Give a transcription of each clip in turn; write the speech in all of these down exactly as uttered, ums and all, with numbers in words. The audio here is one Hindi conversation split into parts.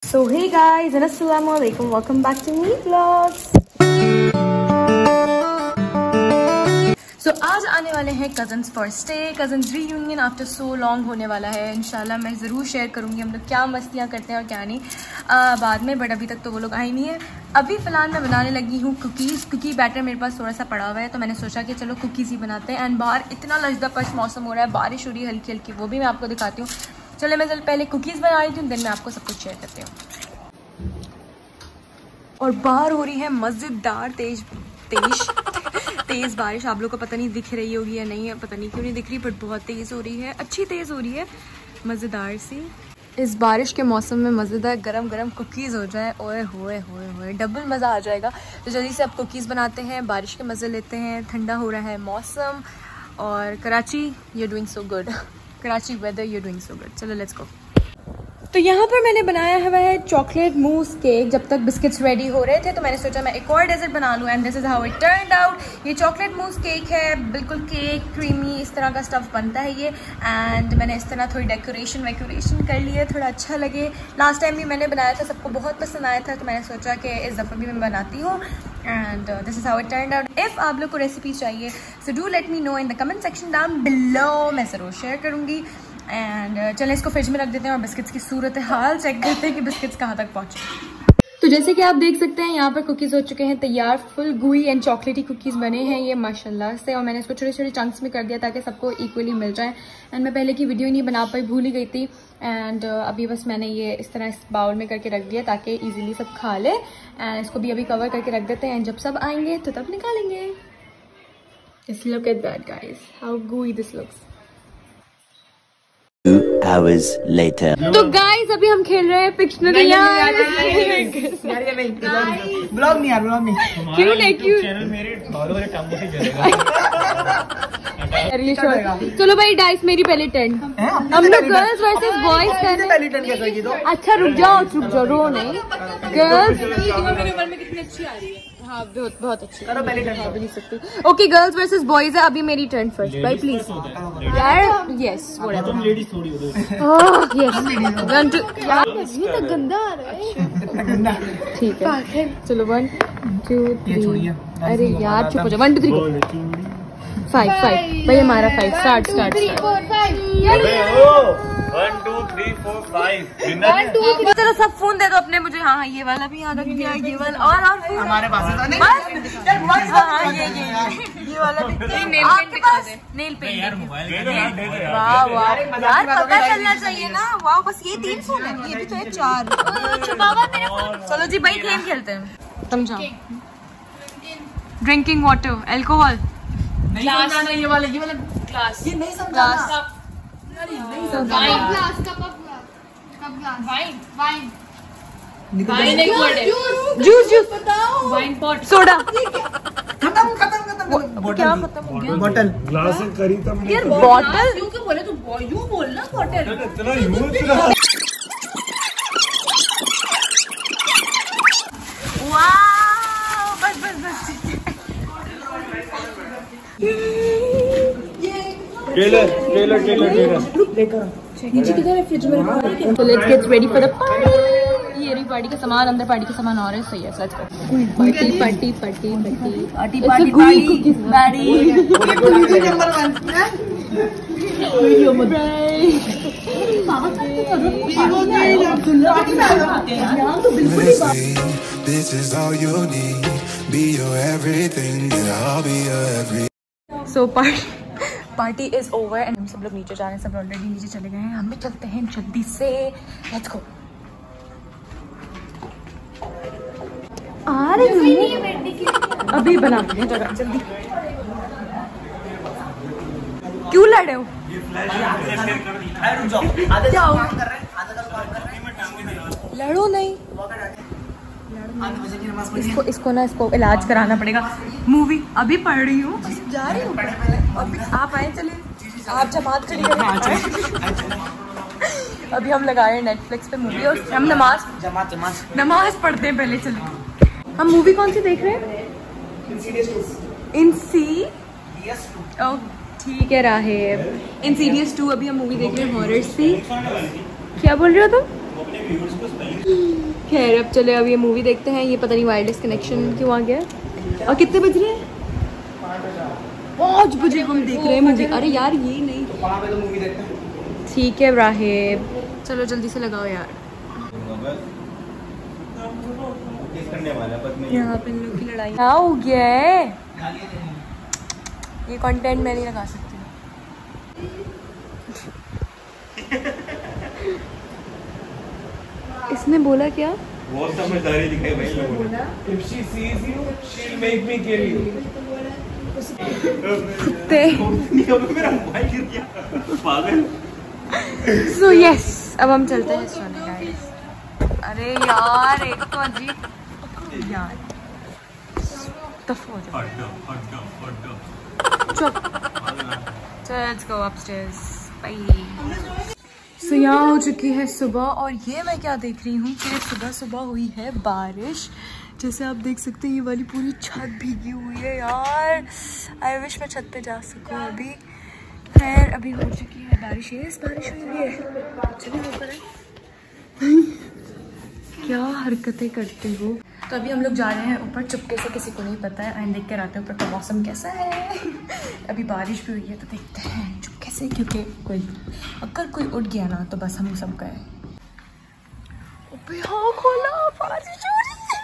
So hey guys and assalamu alaikum, welcome back to me vlogs. So आज आने वाले हैं cousins first day, cousins reunion after so long होने वाला है। इंशाल्लाह मैं ज़रूर शेयर करूंगी हम लोग क्या मस्तियाँ करते हैं और क्या नहीं आ, बाद में, बट अभी तक तो वो लोग आए नहीं है। अभी फ़िलहाल मैं बनाने लगी हूँ कुकीज़। कुकी बैटर मेरे पास थोड़ा सा पड़ा हुआ है तो मैंने सोचा कि चलो कुकीज़ ही बनाते हैं। एंड बाहर इतना लजदापश मौसम हो रहा है, बारिश हो रही है हल्की हल्की, वो भी मैं आपको दिखाती हूँ। चलो मैं चल पहले कुकीज़ बना रही हूँ, देन मैं आपको सब कुछ शेयर करती हूँ। और बाहर हो रही है मज़ेदार तेज तेज तेज़ बारिश। आप लोग को पता नहीं दिख रही होगी या नहीं है, पता नहीं क्यों नहीं दिख रही, बट बहुत तेज़ हो रही है, अच्छी तेज़ हो रही है, मज़ेदार सी। इस बारिश के मौसम में मज़ेदार गरम गरम कुकीज़ हो जाए, ओए होए होए होए, डबल मज़ा आ जाएगा। तो जल्दी से अब कुकीज़ बनाते हैं, बारिश के मज़े लेते हैं। ठंडा हो रहा है मौसम और Karachi you doing so good, Karachi weather you doing so good. चलो लेट्स गो। तो यहाँ पर मैंने बनाया हुआ है चॉकलेट मूस केक। जब तक बिस्किट्स रेडी हो रहे थे तो मैंने सोचा मैं एक और डेजर्ट बना लूँ, and this is how it turned out. ये चॉकलेट मूस केक है, बिल्कुल केक क्रीमी इस तरह का स्टफ़ बनता है ये। एंड मैंने इस तरह थोड़ी डेकोरेशन वेकोरेशन कर ली है, थोड़ा अच्छा लगे। लास्ट टाइम भी मैंने बनाया था, सबको बहुत पसंद आया था, तो मैंने सोचा कि इस दफ़ा भी मैं बनाती हूँ। And this is how it turned out. If आप लोग को रेसिपी चाहिए so do let me know in the comment section down below, मैं ज़रूर शेयर करूँगी। एंड uh, चलें इसको फ्रिज में रख देते हैं और बिस्किट्स की सूरत हाल चेक करते हैं कि बिस्किट्स कहाँ तक पहुँचे। तो जैसे कि आप देख सकते हैं यहाँ पर कुकीज़ हो चुके हैं तैयार, फुल गुई एंड चॉकलेटी कुकीज़ बने हैं ये माशाल्लाह से। और मैंने इसको छोटे छोटे चंक्स में कर दिया ताकि सबको इक्वली मिल जाए। एंड मैं पहले की वीडियो नहीं बना पाई, भूल ही गई थी। एंड uh, अभी बस मैंने ये इस तरह इस बाउल में करके रख दिया ताकि ईजिली सब खा ले। एंड इसको भी अभी कवर करके रख देते हैं, एंड जब सब आएंगे तो तब निकालेंगे। Just look at that guys, how gooey this looks. Two hours later. तो गाइस अभी हम खेल रहे हैं पिक्शनरी यार। ब्लॉग नहीं यार, ब्लॉग नहीं। क्यों नहीं, क्यों चैनल मेरे फॉलो वाले टांगों से जलेगा। चलो भाई डाइस मेरी पहले टर्न। हम लोग गर्ल्स वर्सेस बॉयज कर रहे हैं। पहली टर्न कैसे की तो? अच्छा रुक जाओ रुक जाओ, रो नहीं। गर्ल्स मेरे ऊपर में कितनी अच्छी आ रही है। हाँ बहुत बहुत अच्छी। करो पहली टर्न। भी नहीं सकती। ओके गर्ल्स वर्सेस बॉयज है, अभी मेरी टर्न फर्स्ट भाई प्लीज यार। यस तुम लेडीज थोड़ी हो दो। यस वन टू यार, ये तो गंदा आ रहा है। गंदा ठीक है चलो वन टू थ्री। अरे यार चुप हो जाओ। One two three five five भाई हमारा five. Start start one two three four five. चलो सब फोन दे दो अपने मुझे। हाँ हाँ ये वाला भी याद रख दिया, ये वाला और और फोन हमारे पास है नहीं। हाँ ये ये ये वाला भी। नेल पेंट दिखा दे, नेल पेंट। वाह वाह यार पता चलना चाहिए ना। वाह बस ये तीन फोन है, ये भी तो है चार। छुपावा मेरे फोन। चलो जी भाई गेम खेलते हैं, समझाओ। ड्रिंकिंग वाटर, अल्कोहल, ग्लास, ये वाला ये वाला ग्लास, ये नहीं समझा। Wine, glass cup glass cup glass wine wine wine एक वर्ड है। जूस जूस बताओ। Wine pot, soda. खत्म खत्म खत्म। क्या खत्म हो गया? बॉटल। ग्लास करी तब यार बॉटल यूं क्यों बोले? तू यूं बोल ना बॉटल। इतना यूज ना। वाह बस बस बस ट्रेलर ट्रेलर ट्रेलर ट्रेलर नीचे किधर है फ्रिज में? तो let's get ready for the party. ये रही पार्टी का सामान, अंदर पार्टी का सामान और है। सही है सच। Party party party party party party party number one. This is all you need. Be your everything, and I'll be your everything. So party party is over and हम सब लोग नीचे जा रहे हैं। सब ऑलरेडी नीचे चले गए हैं, हम भी चलते हैं जल्दी से। Let's go. आ रही हूँ अभी बना दें जगह जल्दी। क्यों लड़े हो? क्या हो? लड़ो नहीं, इसको इसको ना इसको इलाज कराना पड़ेगा। मूवी अभी पढ़ रही हूँ, जा रही हूँ। अभी आप आए, चलिए आप जमात खड़ी करें। अभी हम लगाए नेटफ्लिक्स पे मूवी और हम नमाज जमात जमात नमाज पढ़ते हैं पहले। चलिए हम मूवी कौन सी देख रहे हैं? इनसी ओ ठीक है राहिब। इंसीडियस टू अभी हम मूवी देख रहे हैं, हॉरर सी। क्या बोल रहे हो तुम? खैर अब चले, अब ये मूवी देखते हैं। ये पता नहीं वायरलेस कनेक्शन क्यों आ गया। और कितने बज रहे हैं? पाँच बजे हम देख रहे हैं मूवी। अरे यार ये नहीं, ठीक है राहिब, चलो जल्दी से लगाओ यार। यहाँ पे इन लोग की लड़ाई क्या हो गया है? ये कंटेंट मैं नहीं लगा सकती। इसने बोला क्या? बहुत समझदारी दिखाई भाई लोगों ने। If she sees you, she'll make me kill you. कुत्ते। मेरा मोबाइल गिर गया। पागल। So yes, अब हम चलते हैं सोने गाइस। अरे यार एक तो अजीब यार। चुप। So let's go upstairs. Bye. So यहाँ हो चुकी है सुबह और ये मैं क्या देख रही हूँ कि सुबह सुबह हुई है बारिश। जैसे आप देख सकते हैं ये वाली पूरी छत भीगी हुई है यार। आई विश मैं छत पे जा सकूँ अभी। खैर अभी हो चुकी है बारिश। ये बारिश हुई है। चलिए ऊपर है। क्या हरकतें करते हो। तो अभी हम लोग जा रहे हैं ऊपर चुपके से, किसी को नहीं पता है। एंड देख कर आते हैं ऊपर का मौसम कैसा है। अभी बारिश भी हुई है तो देखते हैं चुपके से, क्योंकि कोई अगर कोई उठ गया ना तो बस हम सब गए। हाँ खोला, बारिश हो रही है।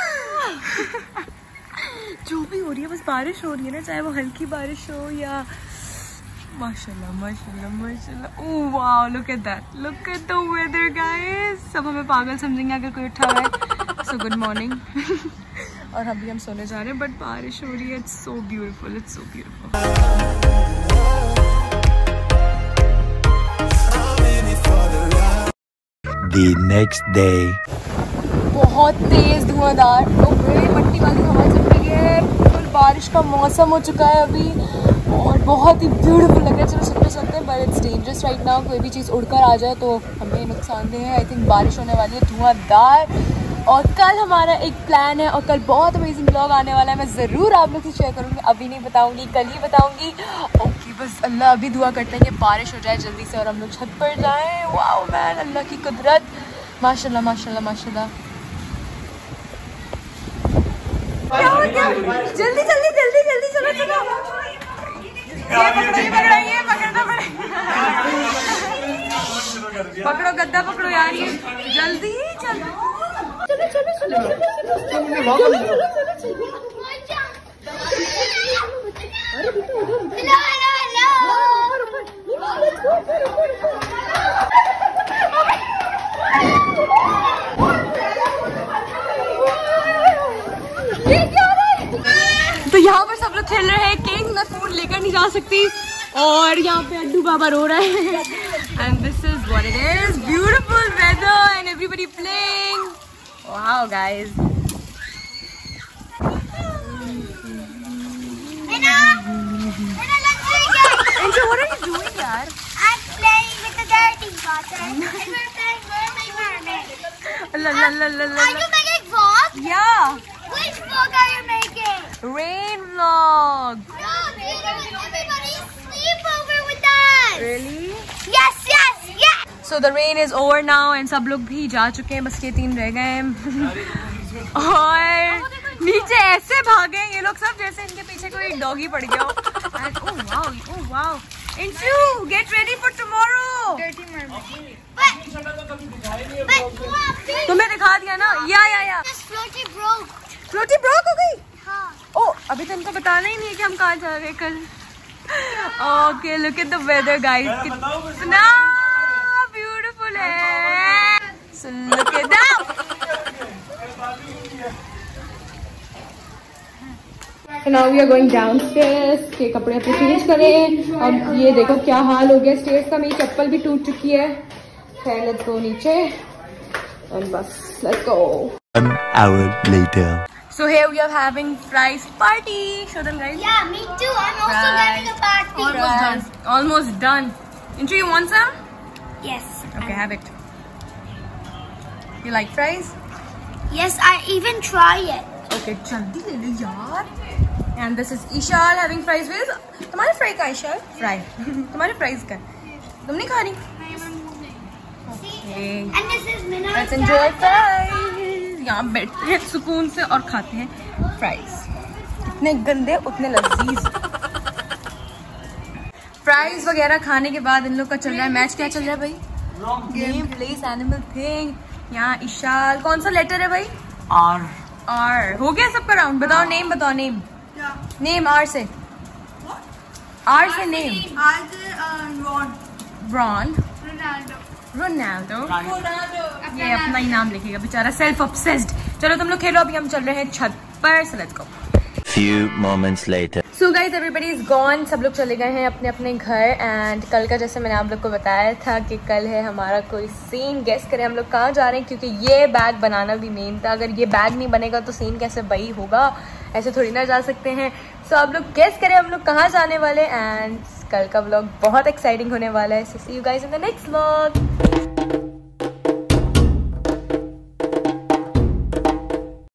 जो भी हो रही है बस बारिश हो रही है ना, चाहे वो हल्की बारिश हो या माशाल्लाह माशाल्लाह माशाल्लाह। Oh wow, look at that, look at the weather guys. सब हमें पागल समझेंगे अगर कोई उठा हुआ है। So good morning. और अभी हम सोने जा रहे हैं बट बारिश हो रही है। It's so beautiful, it's so beautiful. The next day. बहुत तेज धुआंधार तो मट्टी वाली हवा चल रही है। बिल्कुल बारिश का मौसम हो चुका है अभी और बहुत ही ब्यूटीफुल लग रहा है। चलो छत पे चलते हैं, but it's dangerous right now. कोई भी चीज़ उड़कर आ जाए तो हमें नुकसानदेह है। आई थिंक बारिश होने वाली है धुआंधार। और कल हमारा एक प्लान है और कल बहुत अमेजिंग ब्लॉग आने वाला है। मैं ज़रूर आप लोग से शेयर करूँगी, अभी नहीं बताऊँगी, कल ही बताऊँगी। ओके बस अल्लाह अभी दुआ करते हैं कि बारिश हो जाए जल्दी से और हम लोग छत पर जाएँ। वाओ मैन, अल्लाह की कुदरत, माशाल्लाह माशाल्लाह माशाल्लाह। क्या हो गया? जल्दी जल्दी जल्दी जल्दी चलो चलो। ये पकड़ो ये पकड़ो ये पकड़ना पड़ेगा। पकड़ो गद्दा पकड़ो यार, ये जल्दी जल्दी चलो चलो चलो तो यहाँ पर सब लोग खेल रहे हैं किंग। मैं फोन लेकर नहीं जा सकती और यहाँ पे अड्डू बाबा रो रहे हैं। And this is what it is, beautiful weather and everybody playing. Wow guys. Enzo, what are you doing yaar? I'm playing with the dirty water and we're playing mermaid mermaid. La la la la la. Are you making vlog? Yeah. Which vlog are you making? Rain vlog. No, everybody sleep over with us. Really? Yes, yes, yes. So the rain is over now and सब लोग भी जा चुके हैं, बस ये तीन रह गए हैं। और नीचे ऐसे भागे ये लोग सब जैसे इनके पीछे कोई डॉगी पड़ गया हो। And oh wow, oh wow. Inshu, get ready for tomorrow. Dirty mermaid. But, but तुम्हें दिखा दिया ना? या या या। this floaty broke. Floaty broke हो गई? हाँ. Oh, अभी तो इनको बताना ही नहीं है कि हम कहाँ जा रहे हैं कल। Okay, look at the weather, guys. कितना beautiful है. So look at that. So now we are going downstairs. के कपड़े अपने चेंज करें। अब ये देखो क्या हाल हो गया स्टेयर्स का। मेरी चप्पल भी टूट चुकी है। खैर लेट्स गो नीचे और बस let's go. One hour later. So here we are having fries party. Show them guys. Yeah, me too. I'm also Fries. having a party. Almost done. Almost done. Inchu, you want some? Yes. Okay, have it. You like fries? Yes, I even try it. Okay, जल्दी ले लो यार. And this is Ishal having fries with. तुम्हारे fry का Ishal? Fry. तुम्हारे fries का. तुम नहीं खा रही? See? Okay. And this is Minna. Let's enjoy fries. यहाँ बैठते हैं सुकून से और खाते हैं फ्राइज। इतने गंदे उतने लजीज। फ्राइज वगैरह खाने के बाद इन लोग का चल रहा है मैच। क्या चल रहा है भाई? Game place animal thing. यहाँ इशाल कौन सा लेटर है भाई? आर। आर हो गया सबका राउंड। बताओ नेम, बताओ नेम। नेम आर से, आर से नेम। ब्रॉन, रोनाल्डो। ये अपना ही नाम लिखेगा बेचारा, सेल्फ ऑब्सेस्ड। चलो तुम लोग खेलो, अभी हम चल रहे हैं छत पर। So let's go. Few moments later. So guys everybody is gone. सब लोग चले गए हैं अपने अपने घर। एंड कल का जैसे मैंने आप लोग को बताया था कि कल है हमारा कोई सीन। गेस करें हम लोग कहाँ जा रहे हैं, क्योंकि ये बैग बनाना भी मेन था। अगर ये बैग नहीं बनेगा तो सीन कैसे बही होगा, ऐसे थोड़ी ना जा सकते हैं। सो so, आप लोग गेस करें हम लोग कहाँ जाने वाले। एंड कल का व्लॉग बहुत एक्साइटिंग होने वाला है। So see you guys in the next vlog.